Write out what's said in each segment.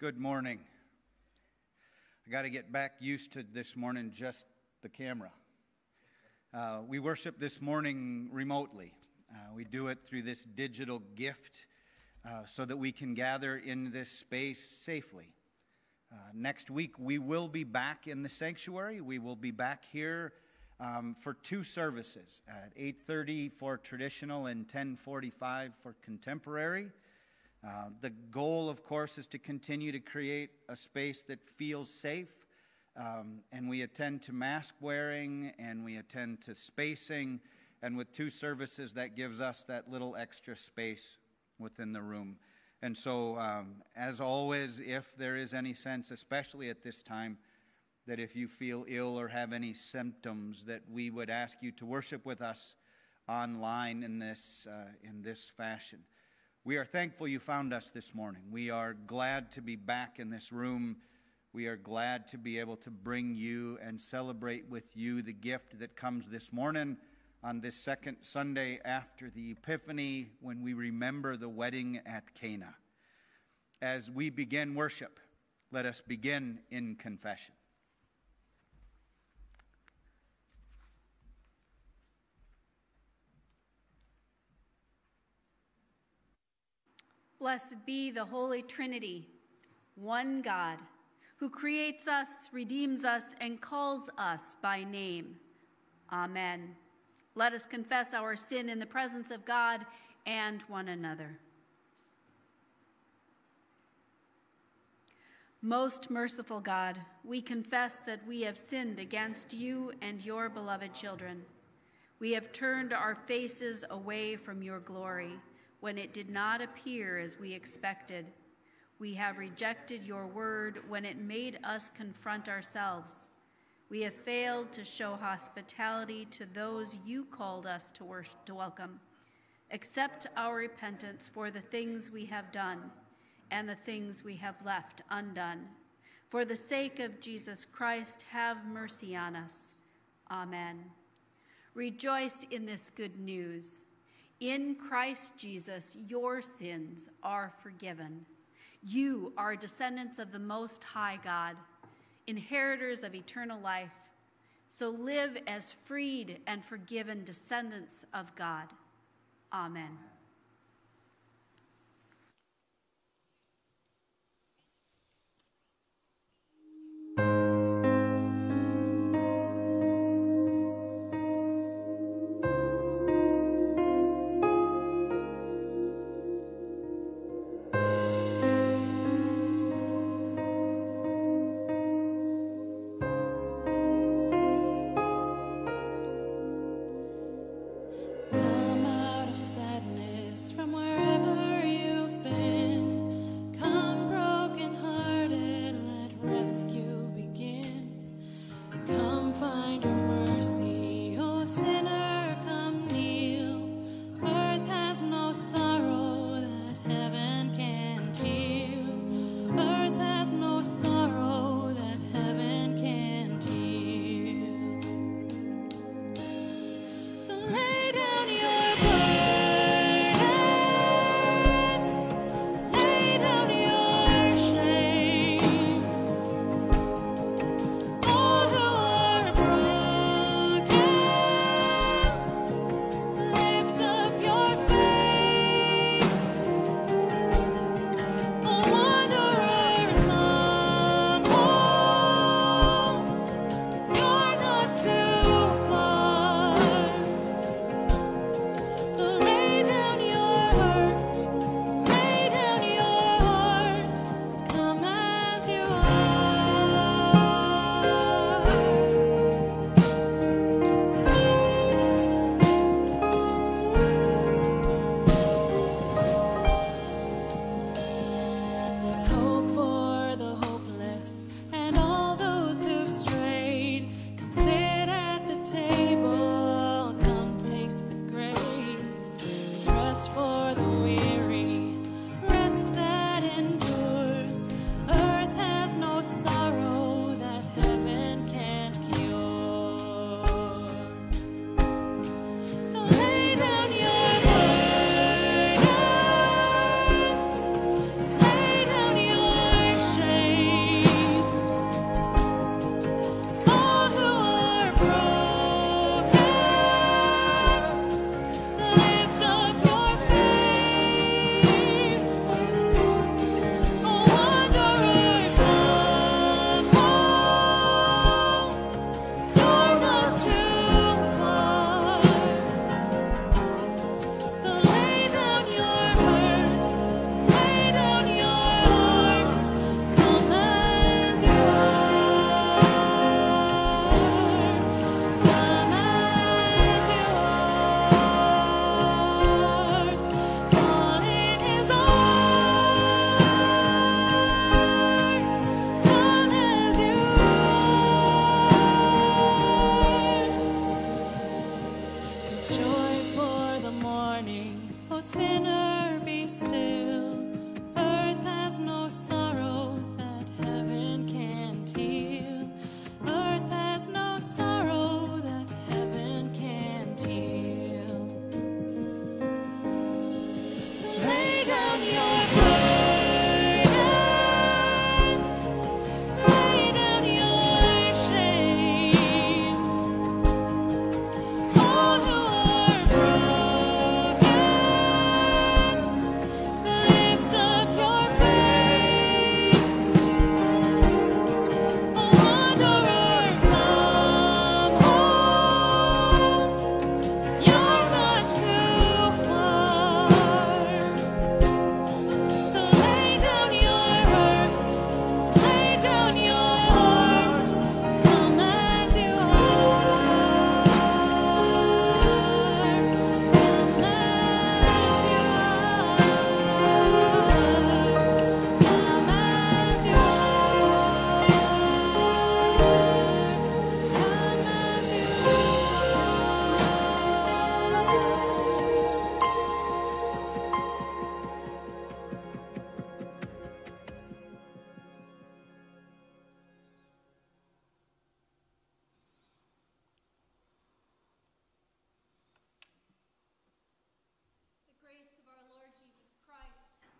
Good morning. I got to get back used to this morning, just the camera. We worship this morning remotely. We do it through this digital gift so that we can gather in this space safely. Next week, we will be back in the sanctuary. We will be back here for two services, at 8:30 for traditional and 10:45 for contemporary. The goal, of course, is to continue to create a space that feels safe, and we attend to mask wearing, and we attend to spacing, and with two services, that gives us that little extra space within the room. And so, as always, if there is any sense, especially at this time, that if you feel ill or have any symptoms, that we would ask you to worship with us online in this fashion. We are thankful you found us this morning. We are glad to be back in this room. We are glad to be able to bring you and celebrate with you the gift that comes this morning on this second Sunday after the Epiphany, when we remember the wedding at Cana. As we begin worship, let us begin in confession. Blessed be the Holy Trinity, one God, who creates us, redeems us, and calls us by name. Amen. Let us confess our sin in the presence of God and one another. Most merciful God, we confess that we have sinned against you and your beloved children. We have turned our faces away from your glory when it did not appear as we expected. We have rejected your word when it made us confront ourselves. We have failed to show hospitality to those you called us to welcome. Accept our repentance for the things we have done and the things we have left undone. For the sake of Jesus Christ, have mercy on us. Amen. Rejoice in this good news. In Christ Jesus, your sins are forgiven. You are descendants of the Most High God, inheritors of eternal life. So live as freed and forgiven descendants of God. Amen. Come out of sadness.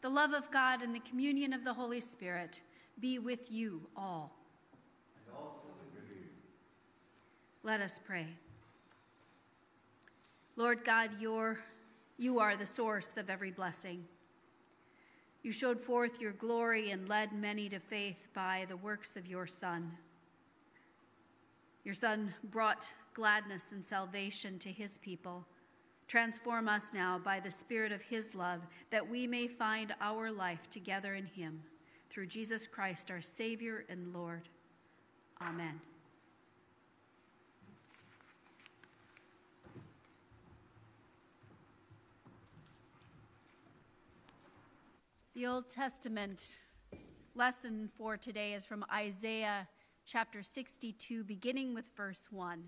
The love of God and the communion of the Holy Spirit be with you all. And also with you. Let us pray. Lord God, you are the source of every blessing. You showed forth your glory and led many to faith by the works of your Son. Your Son brought gladness and salvation to his people. Transform us now by the Spirit of his love, that we may find our life together in him. Through Jesus Christ, our Savior and Lord. Amen. The Old Testament lesson for today is from Isaiah chapter 62, beginning with verse 1.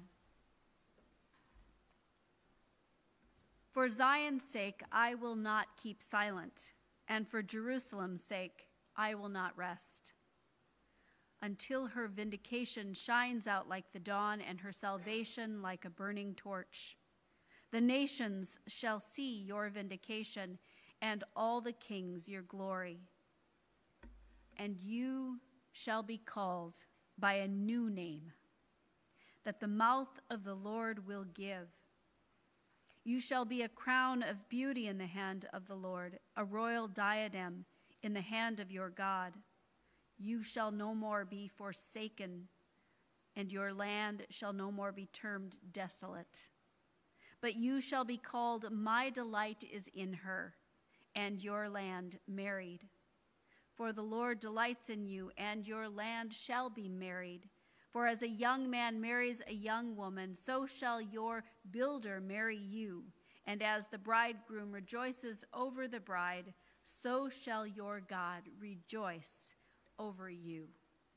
For Zion's sake, I will not keep silent, and for Jerusalem's sake, I will not rest, until her vindication shines out like the dawn and her salvation like a burning torch. The nations shall see your vindication, and all the kings your glory. And you shall be called by a new name that the mouth of the Lord will give. You shall be a crown of beauty in the hand of the Lord, a royal diadem in the hand of your God. You shall no more be forsaken, and your land shall no more be termed desolate. But you shall be called, my delight is in her, and your land married. For the Lord delights in you, and your land shall be married. For as a young man marries a young woman, so shall your builder marry you. And as the bridegroom rejoices over the bride, so shall your God rejoice over you.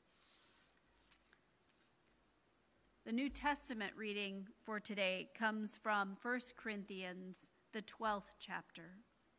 The New Testament reading for today comes from 1 Corinthians, the 12th chapter.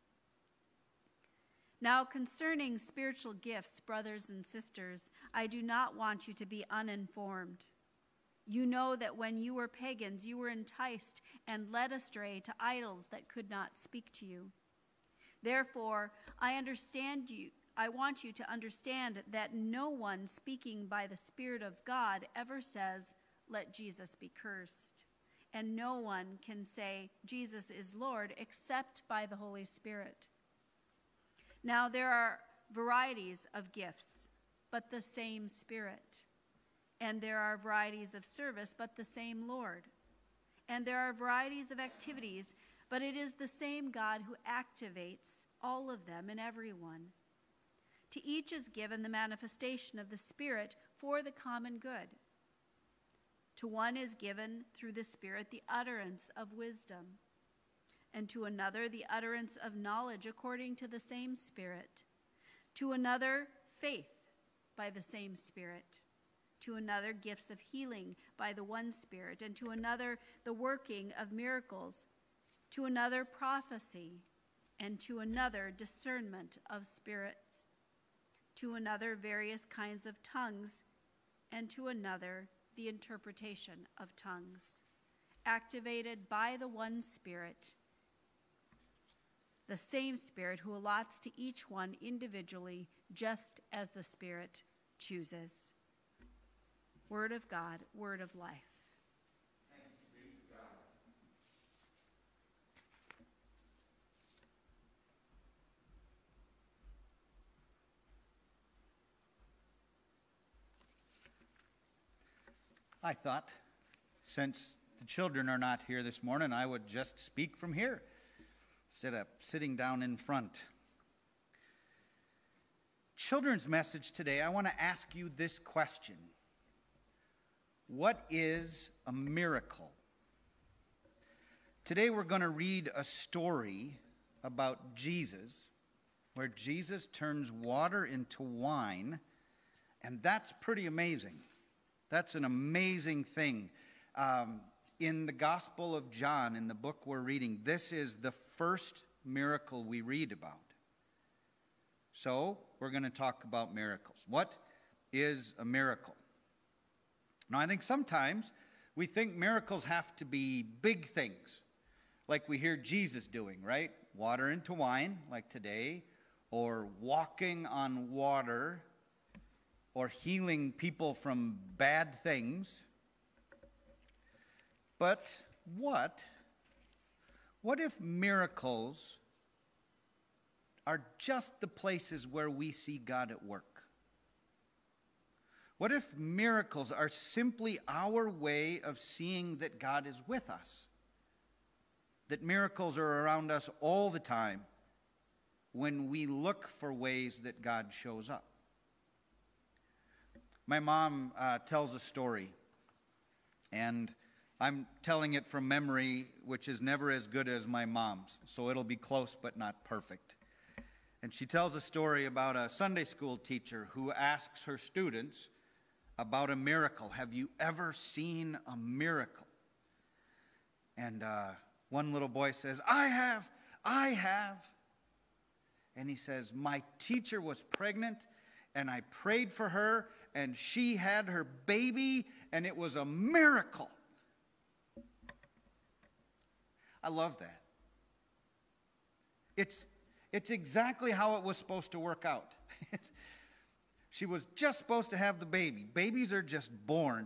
Now concerning spiritual gifts, brothers and sisters, I do not want you to be uninformed. You know that when you were pagans, you were enticed and led astray to idols that could not speak to you. Therefore, I want you to understand that no one speaking by the Spirit of God ever says, "Let Jesus be cursed." And no one can say, "Jesus is Lord," except by the Holy Spirit. Now there are varieties of gifts, but the same Spirit. And there are varieties of service, but the same Lord. And there are varieties of activities, but it is the same God who activates all of them in everyone. To each is given the manifestation of the Spirit for the common good. To one is given through the Spirit the utterance of wisdom, and to another the utterance of knowledge according to the same Spirit, to another faith by the same Spirit, to another gifts of healing by the one Spirit, and to another the working of miracles, to another prophecy, and to another discernment of spirits, to another various kinds of tongues, and to another the interpretation of tongues, activated by the one Spirit, the same Spirit who allots to each one individually, just as the Spirit chooses. Word of God, word of life. Thanks be to God. I thought, since the children are not here this morning, I would just speak from here instead of sitting down in front. Children's message today, I want to ask you this question. What is a miracle? Today we're going to read a story about Jesus, where Jesus turns water into wine, and that's pretty amazing. That's an amazing thing. In the Gospel of John, in the book we're reading, this is the first miracle we read about. So, we're going to talk about miracles. What is a miracle? Now, I think sometimes we think miracles have to be big things, like we hear Jesus doing, right? Water into wine, like today, or walking on water or healing people from bad things. But what if miracles are just the places where we see God at work? What if miracles are simply our way of seeing that God is with us? That miracles are around us all the time when we look for ways that God shows up. My mom tells a story, and I'm telling it from memory, which is never as good as my mom's, so it'll be close but not perfect. And she tells a story about a Sunday school teacher who asks her students about a miracle. Have you ever seen a miracle? And one little boy says, I have. And he says, my teacher was pregnant, and I prayed for her, and she had her baby, and it was a miracle. I love that. It's exactly how it was supposed to work out. She was just supposed to have the baby. Babies are just born.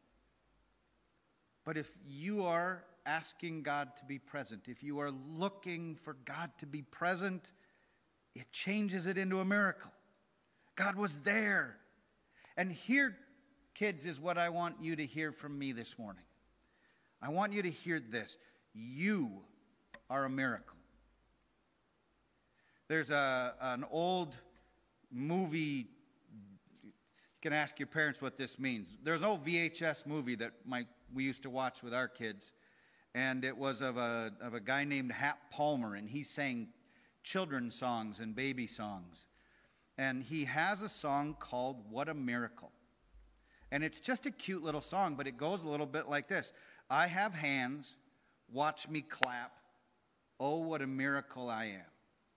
But if you are asking God to be present, if you are looking for God to be present, it changes it into a miracle. God was there. And here, kids, is what I want you to hear from me this morning. I want you to hear this. You are a miracle. There's an old movie. You can ask your parents what this means. There's an old VHS movie that we used to watch with our kids, and it was of a guy named Hap Palmer, and he sang children's songs and baby songs. And he has a song called What a Miracle. And it's just a cute little song, but it goes a little bit like this. I have hands, watch me clap. Oh, what a miracle I am.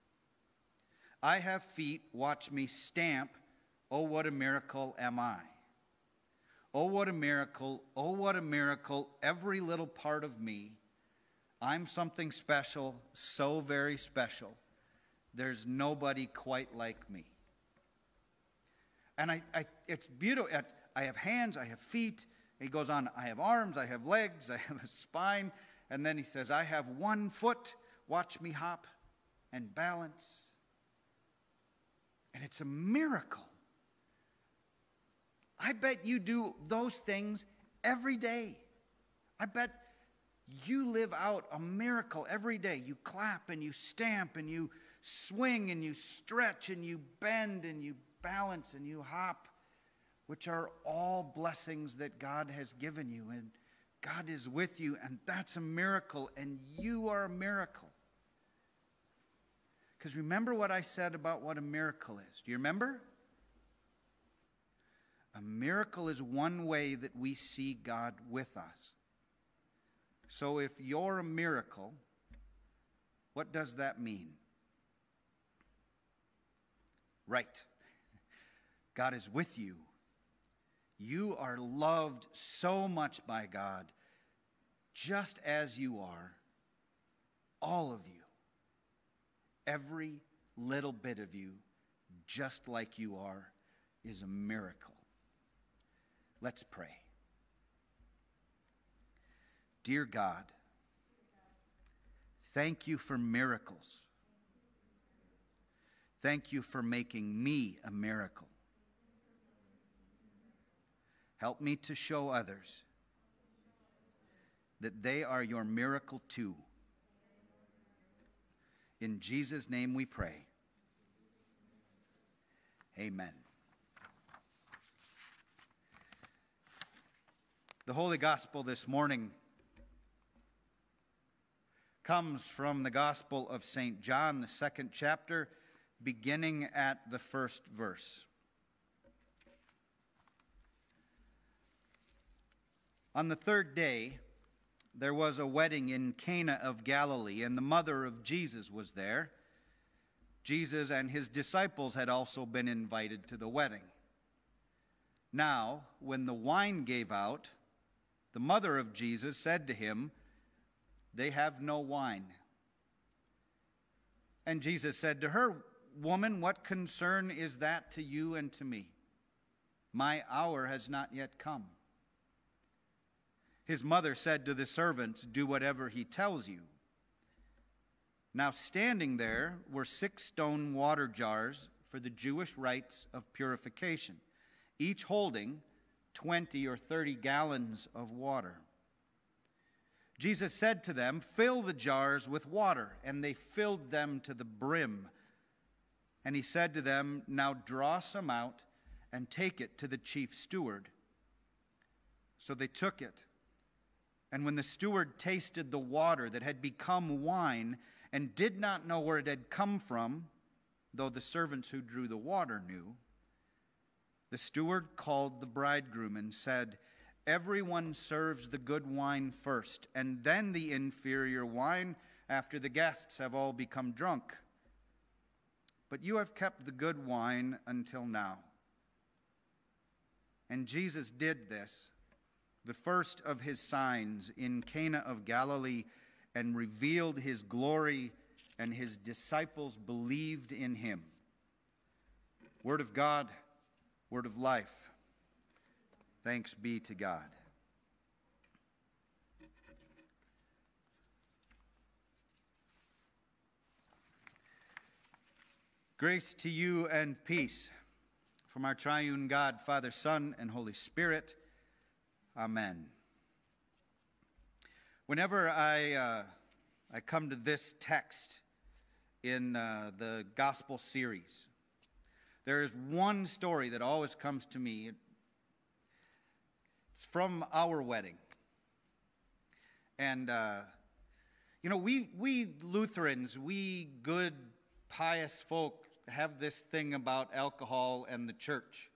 I have feet, watch me stamp. Oh, what a miracle am I. Oh, what a miracle. Oh, what a miracle. Every little part of me. I'm something special, so very special. There's nobody quite like me. And it's beautiful. I have hands, I have feet. He goes on, I have arms, I have legs, I have a spine. And then he says, I have one foot. Watch me hop and balance. And it's a miracle. I bet you do those things every day. I bet you live out a miracle every day. You clap and you stamp and you swing and you stretch and you bend and you balance and you hop, which are all blessings that God has given you. And God is with you, and that's a miracle, and you are a miracle. Because remember what I said about what a miracle is. Do you remember? A miracle is one way that we see God with us. So if you're a miracle, what does that mean? Right. God is with you. You are loved so much by God, just as you are, all of you. Every little bit of you, just like you are, is a miracle. Let's pray. Dear God, thank you for miracles. Thank you for making me a miracle. Help me to show others that they are your miracle too. In Jesus' name we pray. Amen. The Holy Gospel this morning comes from the Gospel of St. John, the 2nd chapter, beginning at the 1st verse. On the 3rd day, there was a wedding in Cana of Galilee, and the mother of Jesus was there. Jesus and his disciples had also been invited to the wedding. Now, when the wine gave out, the mother of Jesus said to him, "They have no wine." And Jesus said to her, woman, what concern is that to you and to me? My hour has not yet come." His mother said to the servants, "Do whatever he tells you." Now standing there were 6 stone water jars for the Jewish rites of purification, each holding 20 or 30 gallons of water. Jesus said to them, "Fill the jars with water," and they filled them to the brim. And he said to them, "Now draw some out and take it to the chief steward." So they took it. And when the steward tasted the water that had become wine and did not know where it had come from, though the servants who drew the water knew, the steward called the bridegroom and said, "Everyone serves the good wine first, and then the inferior wine after the guests have all become drunk. But you have kept the good wine until now." And Jesus did this, the first of his signs, in Cana of Galilee, and revealed his glory, and his disciples believed in him. Word of God, word of life. Thanks be to God. Grace to you and peace from our triune God, Father, Son, and Holy Spirit. Amen. Whenever I come to this text in the gospel series, there is one story that always comes to me. It's from our wedding. And, we Lutherans, we good, pious folk, have this thing about alcohol and the church.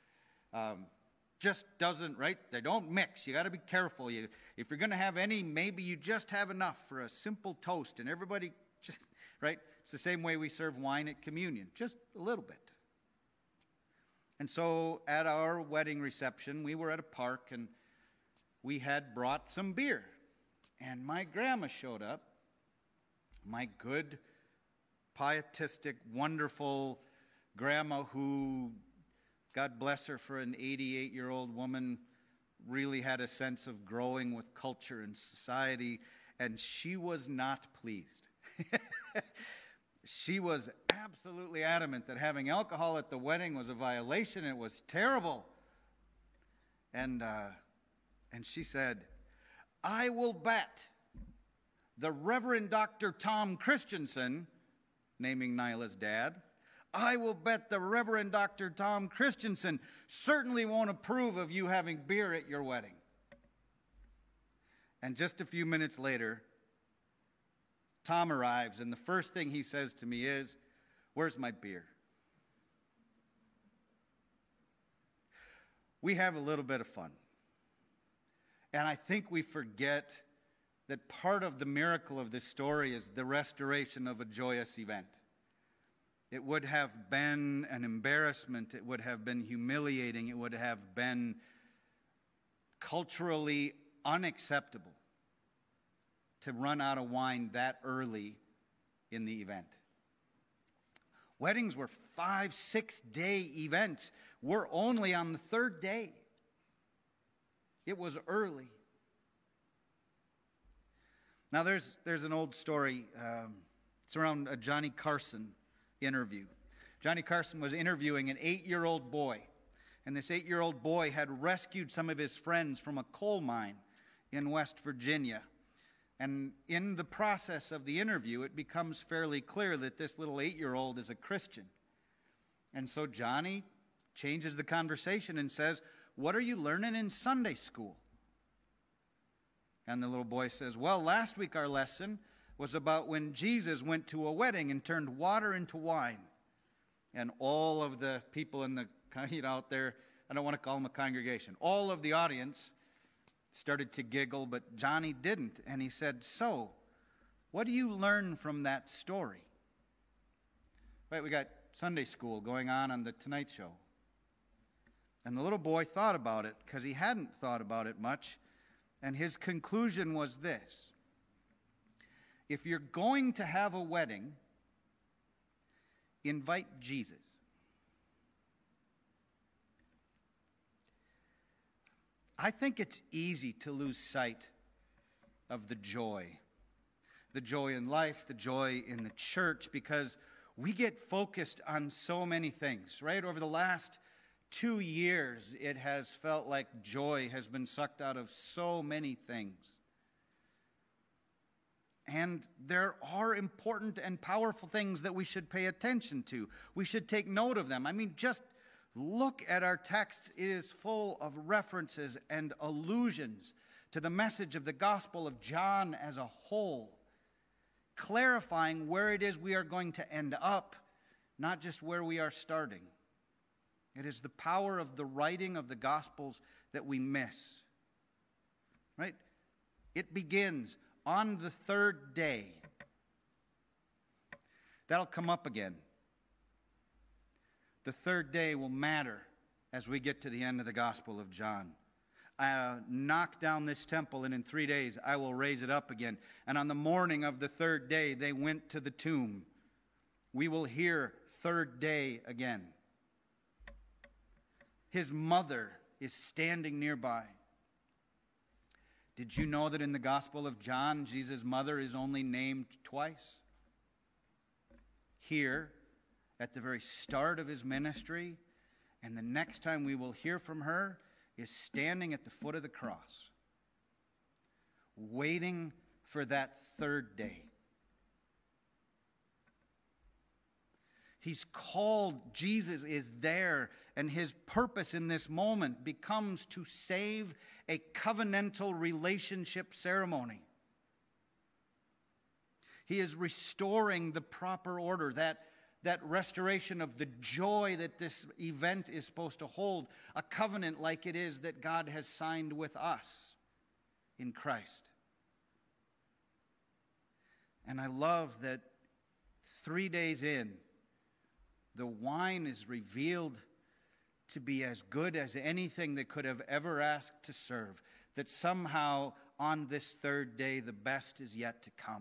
Just doesn't, right? They don't mix. You got to be careful. If you're going to have any, maybe you just have enough for a simple toast, and everybody just, right? It's the same way we serve wine at communion, just a little bit. And so at our wedding reception, we were at a park, and we had brought some beer. And my grandma showed up, my good, pietistic, wonderful grandma who, God bless her, for an 88-year-old woman, really had a sense of growing with culture and society, and she was not pleased. She was absolutely adamant that having alcohol at the wedding was a violation. It was terrible. And she said, "I will bet the Reverend Dr. Tom Christensen," naming Nyla's dad, "I will bet the Reverend Dr. Tom Christensen certainly won't approve of you having beer at your wedding." And just a few minutes later, Tom arrives, and the first thing he says to me is, "Where's my beer?" We have a little bit of fun. And I think we forget that part of the miracle of this story is the restoration of a joyous event. It would have been an embarrassment. It would have been humiliating. It would have been culturally unacceptable to run out of wine that early in the event. Weddings were 5-6 day events. We're only on the 3rd day. It was early. Now there's an old story. It's around a Johnny Carson interview. Johnny Carson was interviewing an 8-year-old boy, and this 8-year-old boy had rescued some of his friends from a coal mine in West Virginia. And in the process of the interview, it becomes fairly clear that this little 8-year-old is a Christian. And so Johnny changes the conversation and says, "What are you learning in Sunday school?" And the little boy says, "Well, last week our lesson was about when Jesus went to a wedding and turned water into wine." And all of the people in the, out there, I don't want to call them a congregation, all of the audience started to giggle, but Johnny didn't. And he said, "So, what do you learn from that story?" Right, we got Sunday school going on the Tonight Show. And the little boy thought about it because he hadn't thought about it much. And his conclusion was this: if you're going to have a wedding, invite Jesus. I think it's easy to lose sight of the joy in life, the joy in the church, because we get focused on so many things, right? Over the last 2 years, it has felt like joy has been sucked out of so many things. And there are important and powerful things that we should pay attention to. We should take note of them. I mean, just look at our text. It is full of references and allusions to the message of the Gospel of John as a whole, clarifying where it is we are going to end up, not just where we are starting. It is the power of the writing of the Gospels that we miss. Right? It begins on the third day. That'll come up again. The third day will matter as we get to the end of the Gospel of John. Knock down this temple, and in 3 days I will raise it up again. And on the morning of the third day, they went to the tomb. We will hear third day again. His mother is standing nearby. Did you know that in the Gospel of John, Jesus' mother is only named twice? Here, at the very start of his ministry, and the next time we will hear from her is standing at the foot of the cross, waiting for that third day. He's called, Jesus is there, and his purpose in this moment becomes to save a covenantal relationship ceremony. He is restoring the proper order, that restoration of the joy that this event is supposed to hold, a covenant like it is that God has signed with us in Christ. And I love that 3 days in, the wine is revealed to be as good as anything that could have ever asked to serve, that somehow on this third day the best is yet to come.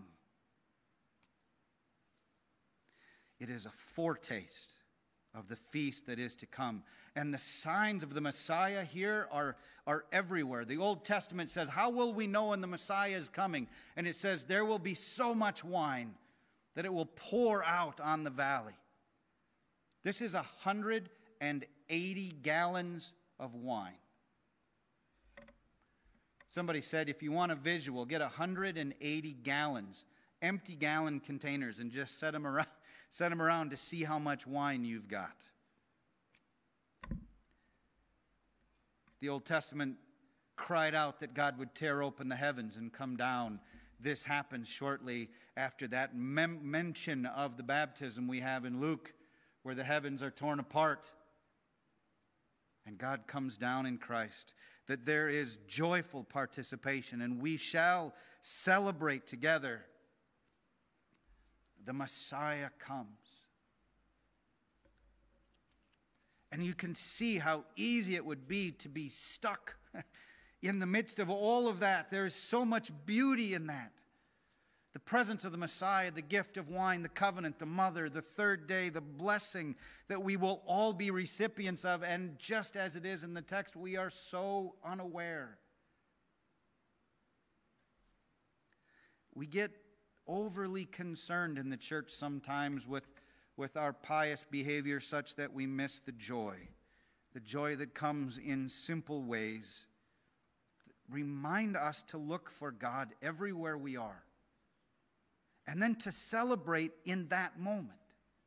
It is a foretaste of the feast that is to come. And the signs of the Messiah here are everywhere. The Old Testament says, how will we know when the Messiah is coming? And it says, there will be so much wine that it will pour out on the valley. This is 180 gallons of wine. Somebody said, if you want a visual, get 180 gallons, empty gallon containers, and just set them around to see how much wine you've got. The Old Testament cried out that God would tear open the heavens and come down. This happens shortly after that mention of the baptism we have in Luke, where the heavens are torn apart and God comes down in Christ. That there is joyful participation, and we shall celebrate together. The Messiah comes. And you can see how easy it would be to be stuck in the midst of all of that. There is so much beauty in that. The presence of the Messiah, the gift of wine, the covenant, the mother, the third day, the blessing that we will all be recipients of. And just as it is in the text, we are so unaware. We get overly concerned in the church sometimes with our pious behavior such that we miss the joy that comes in simple ways. Remind us to look for God everywhere we are, and then to celebrate in that moment.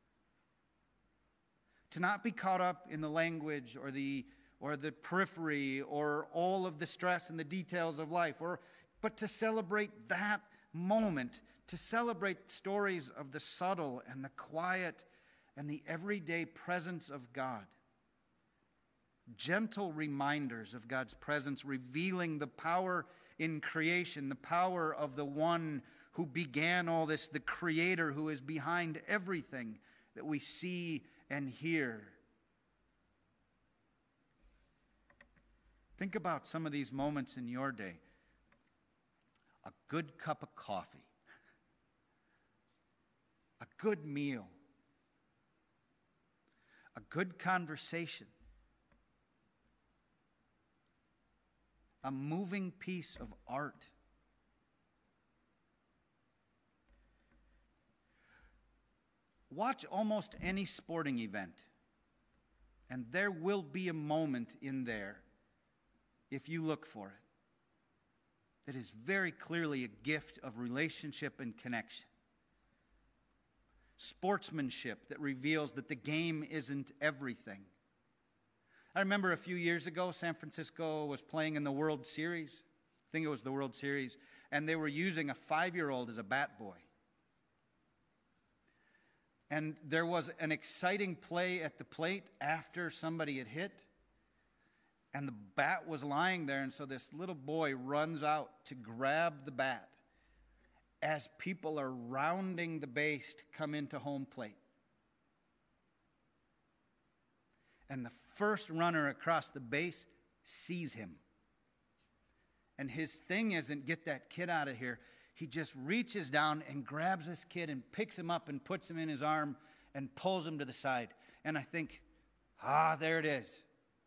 To not be caught up in the language or the periphery or all of the stress and the details of life, but to celebrate that moment, to celebrate stories of the subtle and the quiet and the everyday presence of God. Gentle reminders of God's presence, revealing the power in creation, the power of the one who began all this, the Creator who is behind everything that we see and hear. Think about some of these moments in your day. A good cup of coffee, a good meal, good conversation, a moving piece of art. Watch almost any sporting event, and there will be a moment in there, if you look for it, that is very clearly a gift of relationship and connection. Sportsmanship that reveals that the game isn't everything. I remember a few years ago, San Francisco was playing in the World Series. I think it was the World Series, and they were using a 5-year-old as a bat boy. And there was an exciting play at the plate after somebody had hit, and the bat was lying there, and so this little boy runs out to grab the bat as people are rounding the base to come into home plate. And the first runner across the base sees him. And his thing isn't, get that kid out of here. He just reaches down and grabs this kid and picks him up and puts him in his arm and pulls him to the side. And I think, there it is.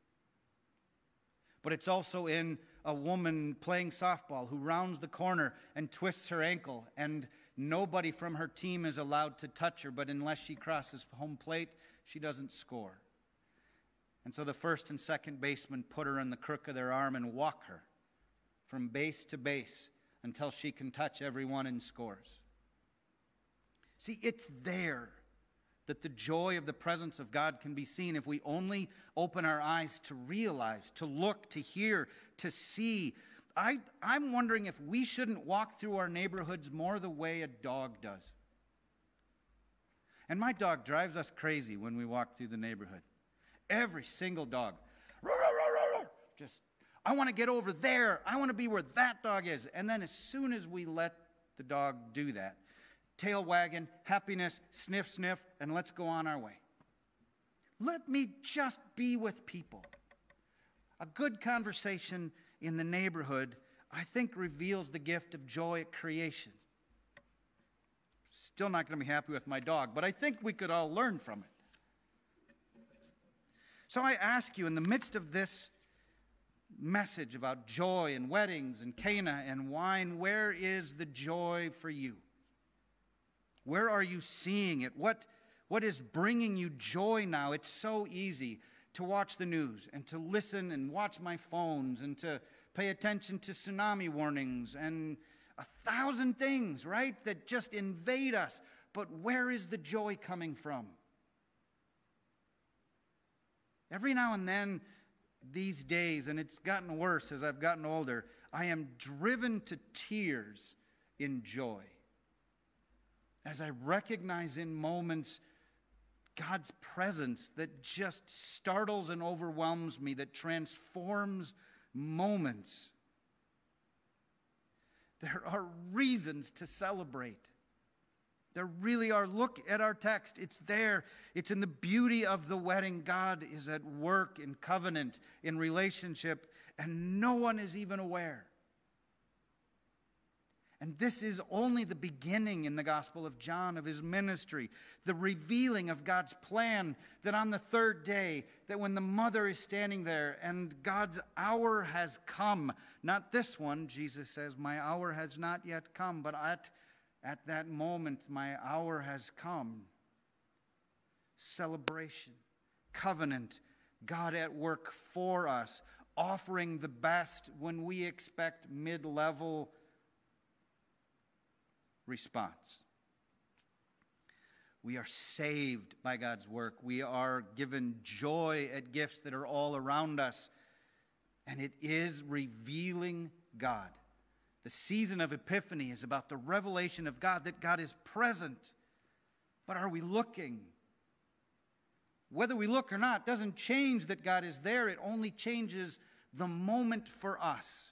But it's also in a woman playing softball who rounds the corner and twists her ankle, and nobody from her team is allowed to touch her, but unless she crosses home plate, she doesn't score. And so the first and second baseman put her in the crook of their arm and walk her from base to base until she can touch everyone and scores. See, it's there that the joy of the presence of God can be seen if we only open our eyes to realize, to look, to hear, to see. I'm wondering if we shouldn't walk through our neighborhoods more the way a dog does. And my dog drives us crazy when we walk through the neighborhood. Every single dog. Just, I want to get over there. I want to be where that dog is. And then as soon as we let the dog do that, tail wagging, happiness, sniff, sniff, and let's go on our way. Let me just be with people. A good conversation in the neighborhood, I think, reveals the gift of joy at creation. Still not going to be happy with my dog, but I think we could all learn from it. So I ask you, in the midst of this message about joy and weddings and Cana and wine, where is the joy for you? Where are you seeing it? What is bringing you joy now? It's so easy to watch the news and to listen and watch my phones and to pay attention to tsunami warnings and 1,000 things, right, that just invade us. But where is the joy coming from? Every now and then these days, and it's gotten worse as I've gotten older, I am driven to tears in joy as I recognize in moments God's presence that just startles and overwhelms me, that transforms moments. There are reasons to celebrate. There really are. Look at our text. It's there. It's in the beauty of the wedding. God is at work in covenant, in relationship, and no one is even aware. And this is only the beginning in the Gospel of John of his ministry, the revealing of God's plan that on the third day, that when the mother is standing there and God's hour has come, not this one, Jesus says, my hour has not yet come, but at that moment, my hour has come. Celebration, covenant, God at work for us, offering the best when we expect mid-level response. We are saved by God's work. We are given joy at gifts that are all around us. And it is revealing God. The season of Epiphany is about the revelation of God, that God is present. But are we looking? Whether we look or not doesn't change that God is there. It only changes the moment for us.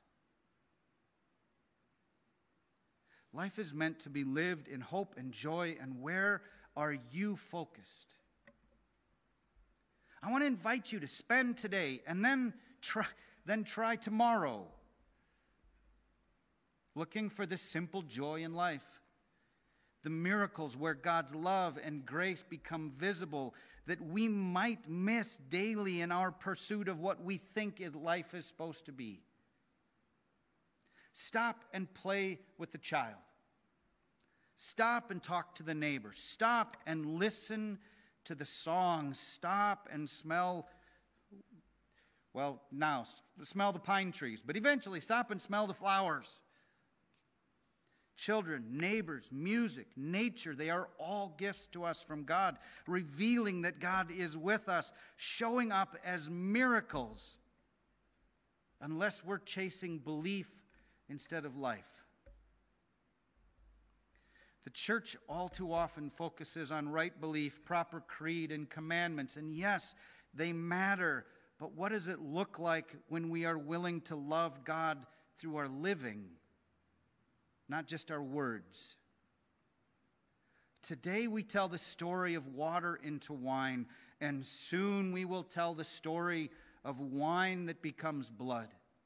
Life is meant to be lived in hope and joy, and where are you focused? I want to invite you to spend today and then try tomorrow, looking for this simple joy in life. the miracles where God's love and grace become visible, that we might miss daily in our pursuit of what we think life is supposed to be. Stop and play with the child. Stop and talk to the neighbor. Stop and listen to the songs. Stop and smell, well, now, smell the pine trees, but eventually stop and smell the flowers. Children, neighbors, music, nature, they are all gifts to us from God, revealing that God is with us, showing up as miracles, unless we're chasing belief instead of life. The church all too often focuses on right belief, proper creed, and commandments, and yes, they matter, but what does it look like when we are willing to love God through our living? Not just our words. Today we tell the story of water into wine, and soon we will tell the story of wine that becomes blood.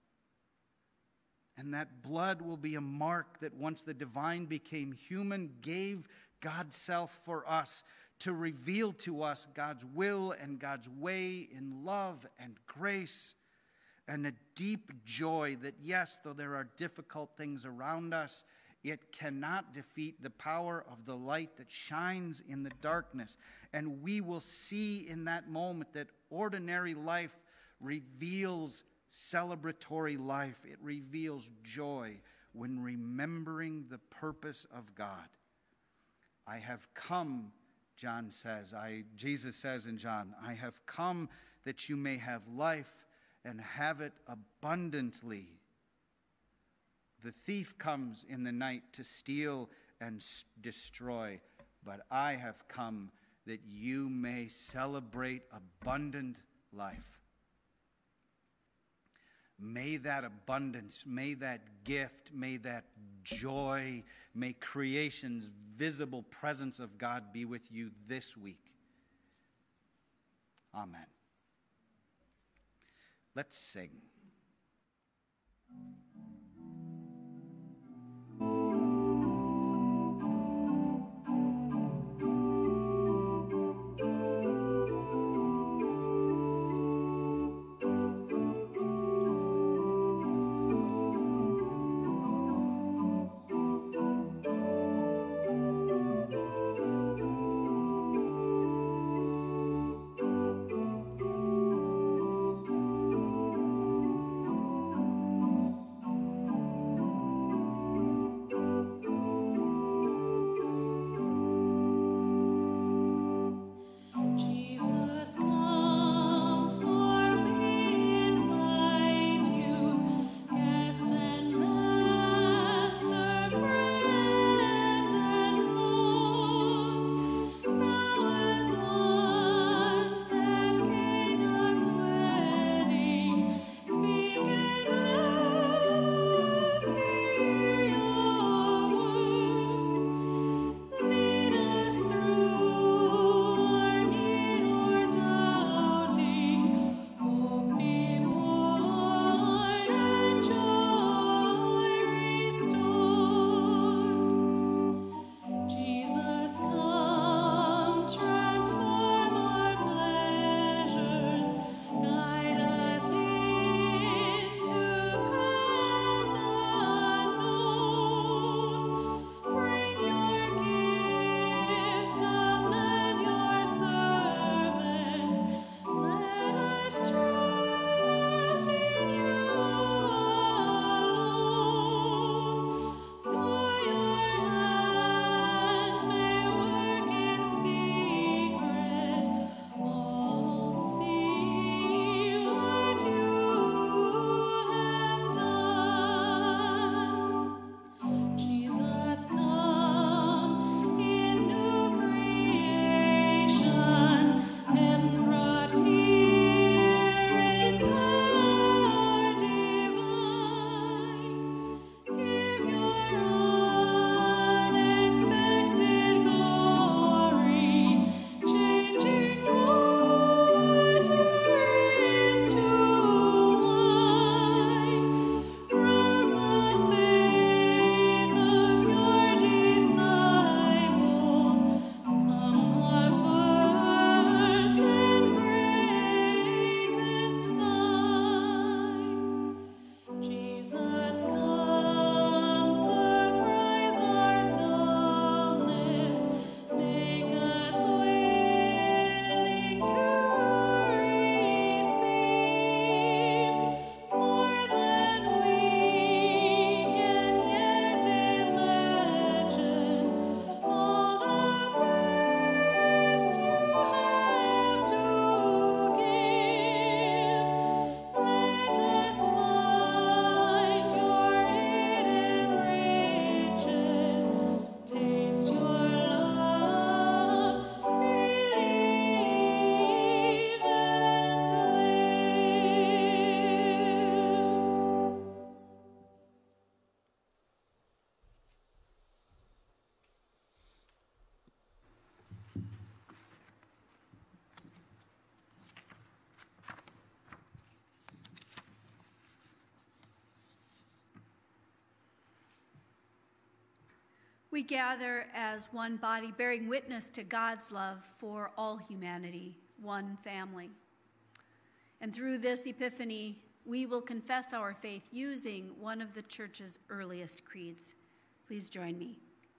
And that blood will be a mark that once the divine became human, gave God's self for us to reveal to us God's will and God's way in love and grace, and a deep joy that, yes, though there are difficult things around us, it cannot defeat the power of the light that shines in the darkness. And we will see in that moment that ordinary life reveals celebratory life. It reveals joy when remembering the purpose of God. I have come, John says, Jesus says in John, I have come that you may have life and have it abundantly. The thief comes in the night to steal and destroy, but I have come that you may celebrate abundant life. May that abundance, may that gift, may that joy, may creation's visible presence of God be with you this week. Amen. Let's sing. We gather as one body, bearing witness to God's love for all humanity, one family. And through this Epiphany, we will confess our faith using one of the Church's earliest creeds. Please join me.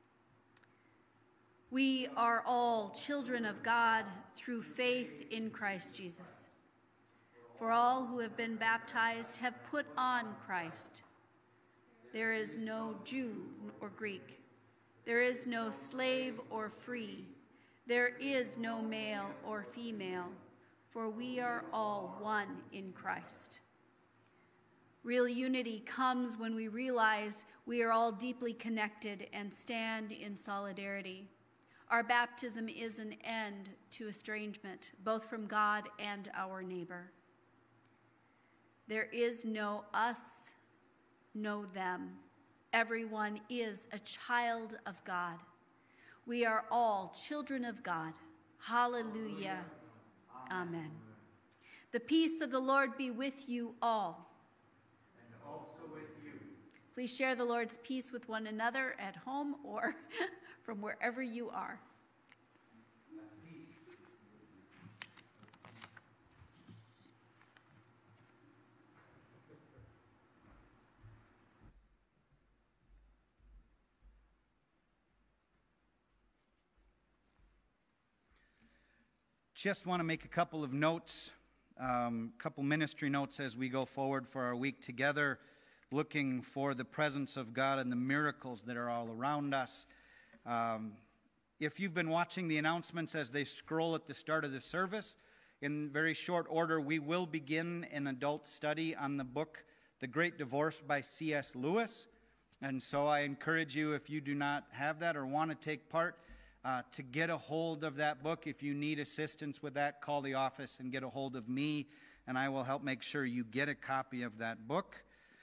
We are all children of God through faith in Christ Jesus. For all who have been baptized have put on Christ. There is no Jew or Greek. There is no slave or free. There is no male or female, for we are all one in Christ. Real unity comes when we realize we are all deeply connected and stand in solidarity. Our baptism is an end to estrangement, both from God and our neighbor. There is no us, no them. Everyone is a child of God. We are all children of God. Hallelujah. Amen. The peace of the Lord be with you all. And also with you. Please share the Lord's peace with one another at home or from wherever you are. Just want to make a couple of notes, couple ministry notes as we go forward for our week together, looking for the presence of God and the miracles that are all around us. If you've been watching the announcements as they scroll at the start of the service, in very short order, we will begin an adult study on the book, The Great Divorce by C.S. Lewis. And so I encourage you, if you do not have that or want to take part, to get a hold of that book. If you need assistance with that, call the office and get a hold of me, and I will help make sure you get a copy of that book.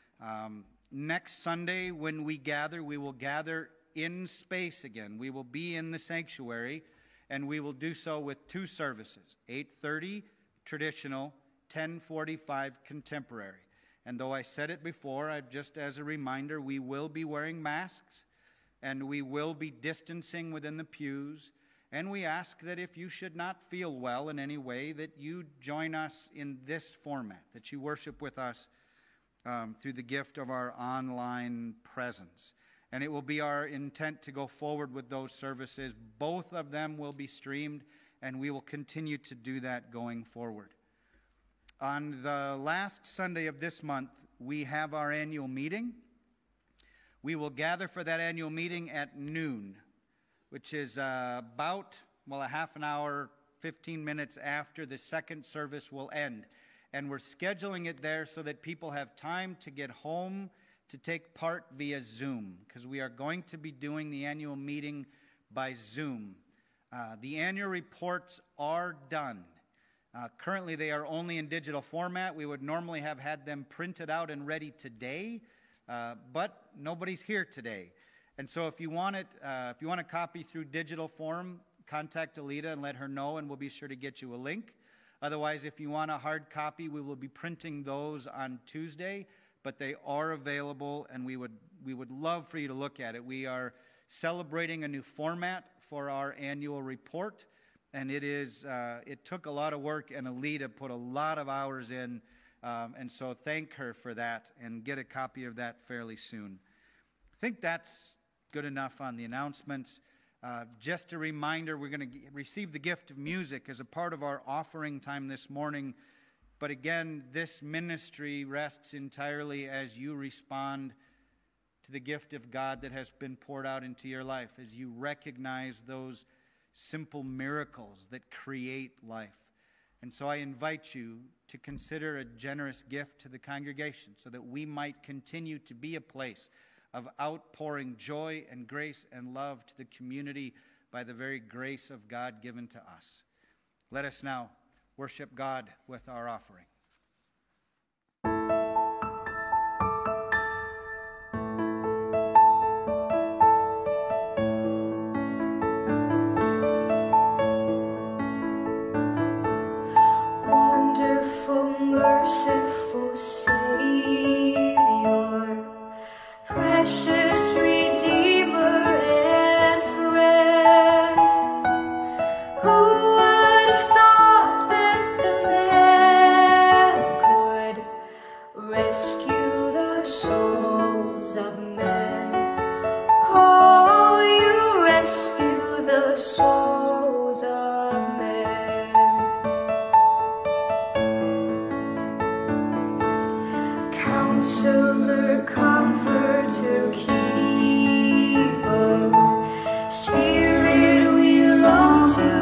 Next Sunday, when we will gather in space again. We will be in the sanctuary, and we will do so with two services, 8:30 traditional, 10:45 contemporary. And though I said it before, just as a reminder, we will be wearing masks, and we will be distancing within the pews. And we ask that if you should not feel well in any way, that you join us in this format, that you worship with us through the gift of our online presence. And it will be our intent to go forward with those services. Both of them will be streamed, and we will continue to do that going forward. On the last Sunday of this month, we have our annual meeting. We will gather for that annual meeting at noon, which is about a half an hour, 15 minutes after the second service will end. And we're scheduling it there so that people have time to get home to take part via Zoom, because we are going to be doing the annual meeting by Zoom. The annual reports are done. Currently, they are only in digital format. We would normally have had them printed out and ready today, but nobody's here today. And so if you want a copy through digital form, contact Alita and let her know, and we'll be sure to get you a link. Otherwise, if you want a hard copy, we will be printing those on Tuesday, but they are available, and we would love for you to look at it. We are celebrating a new format for our annual report, and it took a lot of work, and Alita put a lot of hours in. And so thank her for that, and get a copy of that fairly soon. I think that's good enough on the announcements. Just a reminder, we're going to receive the gift of music as a part of our offering time this morning. But again, this ministry rests entirely as you respond to the gift of God that has been poured out into your life, as you recognize those simple miracles that create life. And so I invite you to consider a generous gift to the congregation so that we might continue to be a place of outpouring joy and grace and love to the community by the very grace of God given to us. Let us now worship God with our offering. Merciful Savior, precious Redeemer. Counselor, Comforter, Keeper, Spirit we long to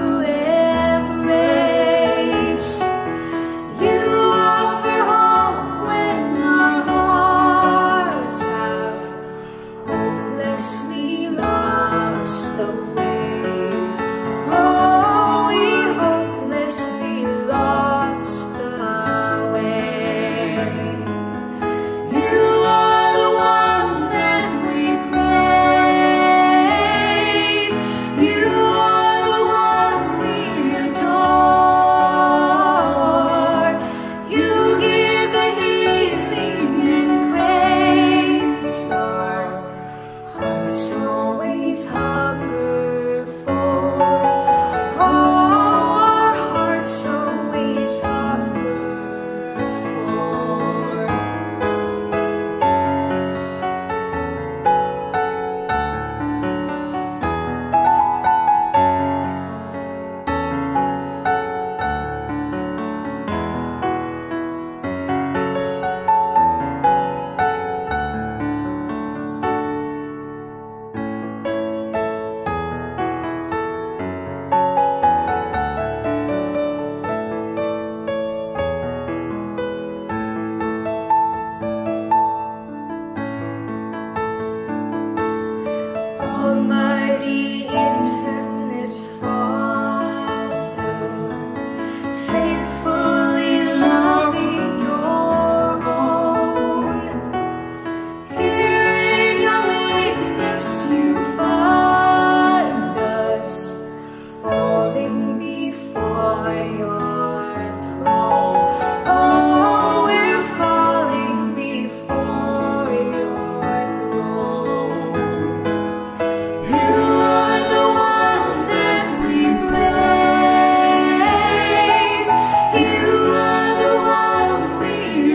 embrace. You offer hope when our hearts have hopelessly lost the way. Oh, we hopelessly lost the way. You are the one that we praise. You are the one we adore. You give the healing and grace our hearts always hunger for. Oh, our hearts always hunger for. Almighty, infinite Father, faithfully loving your own, hearing our weakness you find us, falling before your throne. Oh, we're falling before your throne. You are the one that we praise. You are the one we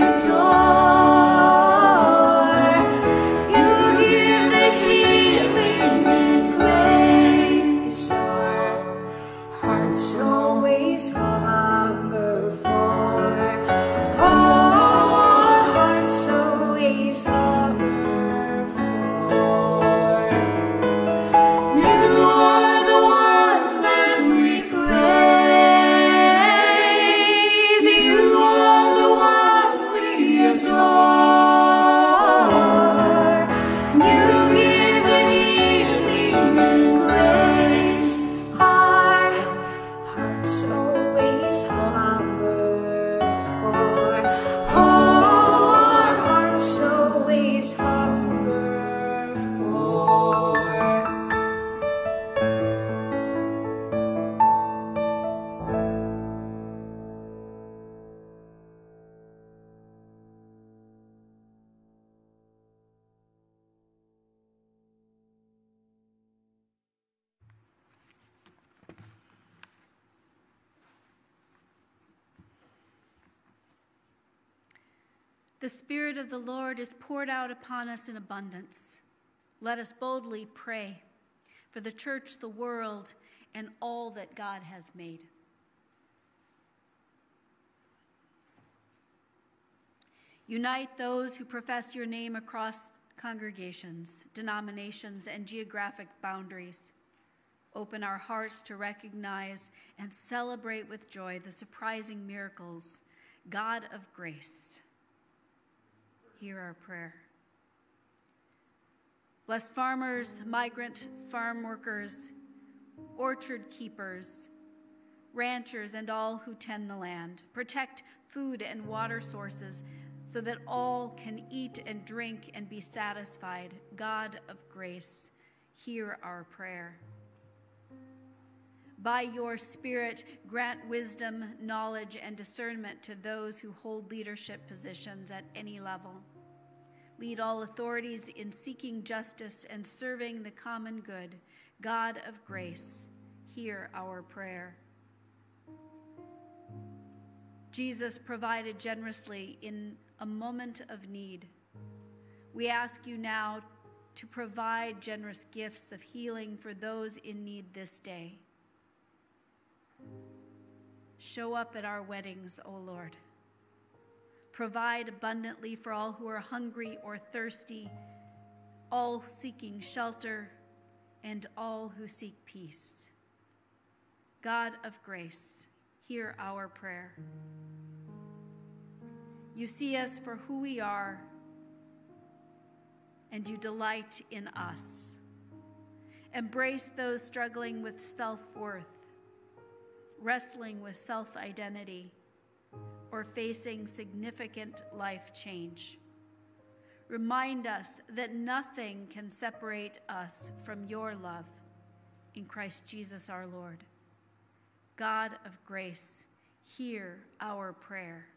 adore. You give the healing and grace our hearts always hunger for. Oh, our hearts always hunger for. You are the one that we praise. You are the one we adore. You give the healing and grace our hearts always hunger for. Oh, our hearts always hunger for. The Spirit of the Lord is poured out upon us in abundance. Let us boldly pray for the church, the world, and all that God has made. Unite those who profess your name across congregations, denominations, and geographic boundaries. Open our hearts to recognize and celebrate with joy the surprising miracles. God of grace, hear our prayer. Bless farmers, migrant farm workers, orchard keepers, ranchers, and all who tend the land. Protect food and water sources so that all can eat and drink and be satisfied. God of grace, hear our prayer. By your Spirit, grant wisdom, knowledge, and discernment to those who hold leadership positions at any level. Lead all authorities in seeking justice and serving the common good. God of grace, hear our prayer. Jesus provided generously in a moment of need. We ask you now to provide generous gifts of healing for those in need this day. Show up at our weddings, O Lord. Provide abundantly for all who are hungry or thirsty, all seeking shelter, and all who seek peace. God of grace, hear our prayer. You see us for who we are, and you delight in us. Embrace those struggling with self-worth, wrestling with self-identity, or facing significant life change. Remind us that nothing can separate us from your love in Christ Jesus our Lord. God of grace, hear our prayer.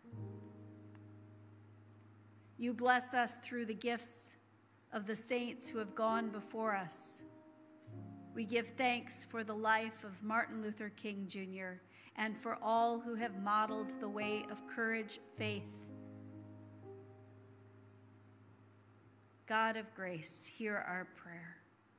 You bless us through the gifts of the saints who have gone before us. We give thanks for the life of Martin Luther King Jr. and for all who have modeled the way of courage, faith. God of grace, hear our prayer.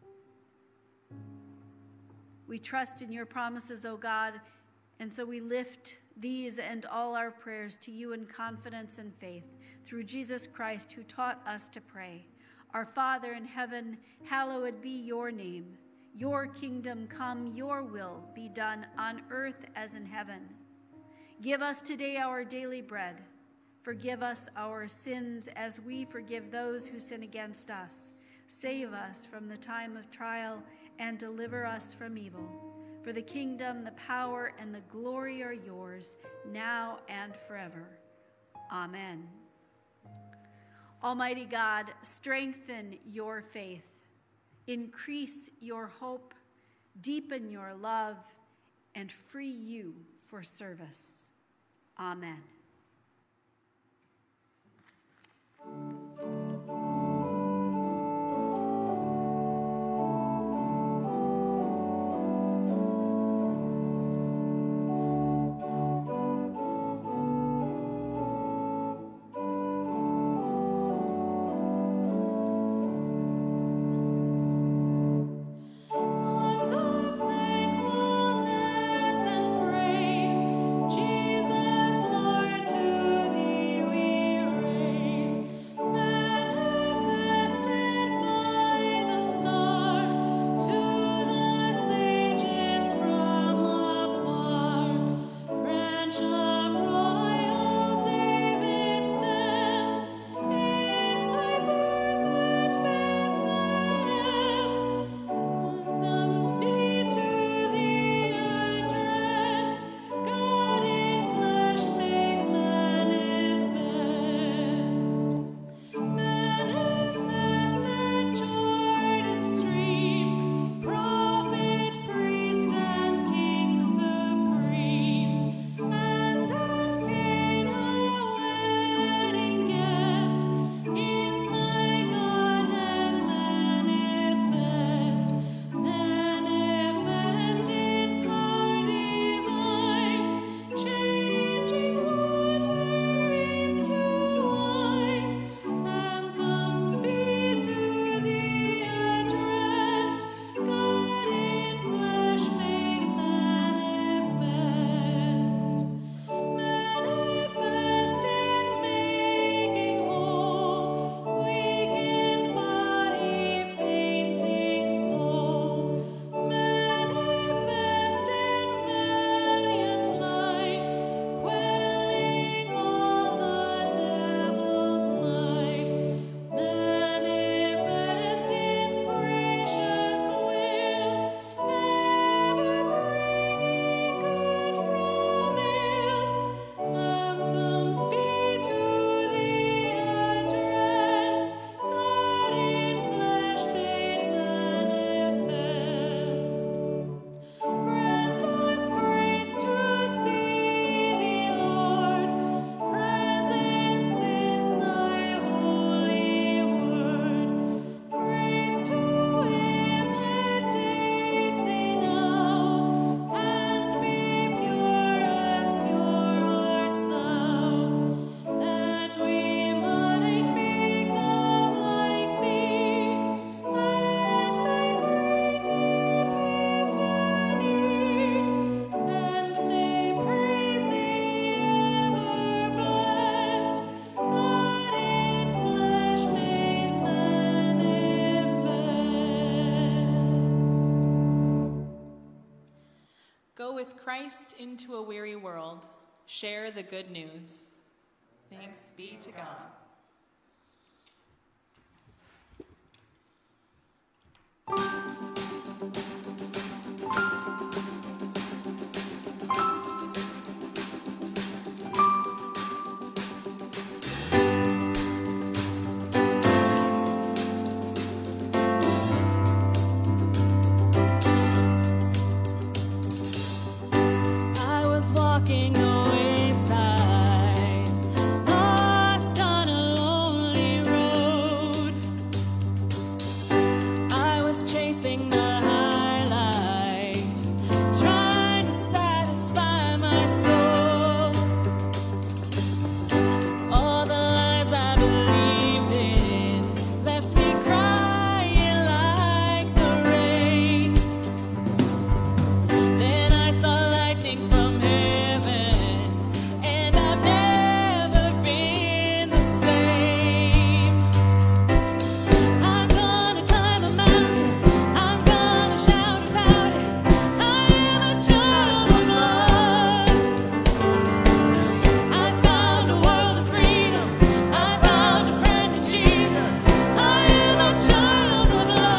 We trust in your promises, O God, and so we lift these and all our prayers to you in confidence and faith through Jesus Christ, who taught us to pray. Our Father in heaven, hallowed be your name. Your kingdom come, your will be done on earth as in heaven. Give us today our daily bread. Forgive us our sins as we forgive those who sin against us. Save us from the time of trial and deliver us from evil. For the kingdom, the power, and the glory are yours, now and forever. Amen. Almighty God, strengthen your faith, increase your hope, deepen your love, and free you for service. Amen. Songs of thankfulness and praise, Jesus, Lord Christ into a weary world, share the good news. Thanks be to God. I was walking the wayside, lost on a lonely road. I was chasing the high life, trying to satisfy my soul. All the lies I believed in left me crying like the rain. Then I saw lightning from heaven, and I've never been the same. I'm gonna climb a mountain, I'm gonna shout about it. I am a child of love. I found a world of freedom, I found a friend in Jesus. I am a child of love.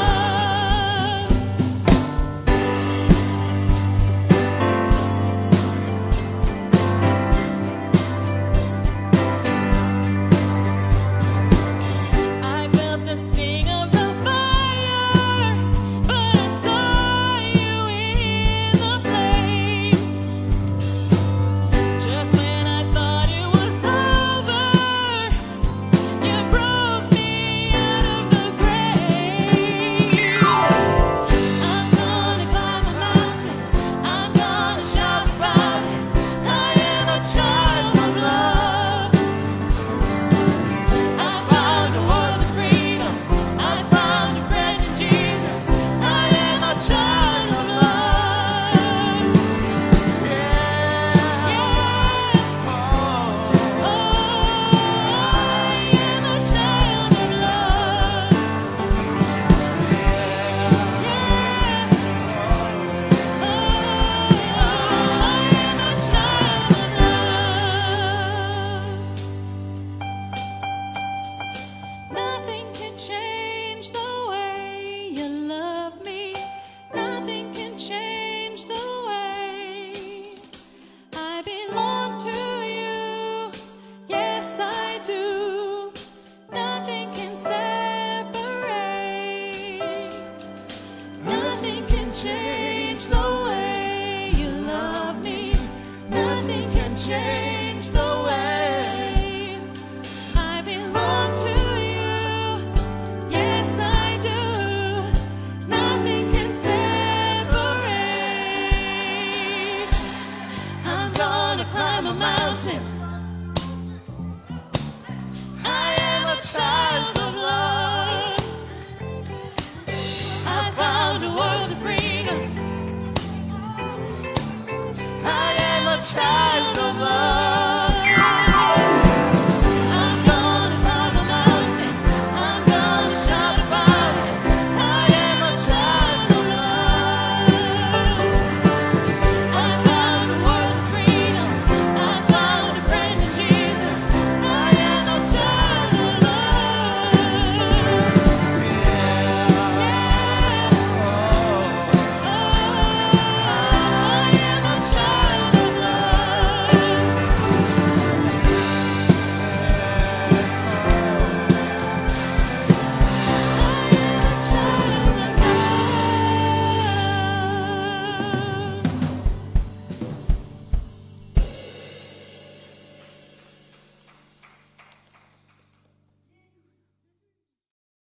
I felt the sting of the fire, but I saw you in the flames. Just when I thought it was over, you broke me out of the grave. I'm gonna climb a mountain, I'm gonna shout about it. I am a child of love. I found a world of freedom, I found a friend in Jesus. I am a child of love. Yeah. Oh, I am a child of love. Nothing can change the way you love me. Nothing can change the way I belong to you. Yes, I do. Nothing can separate. Nothing can change the way you love me. Nothing can change the way I belong to you. Yes, I do. Nothing can separate. I'm gonna climb a mountain. I am a child of love. I found a world of freedom. I am a child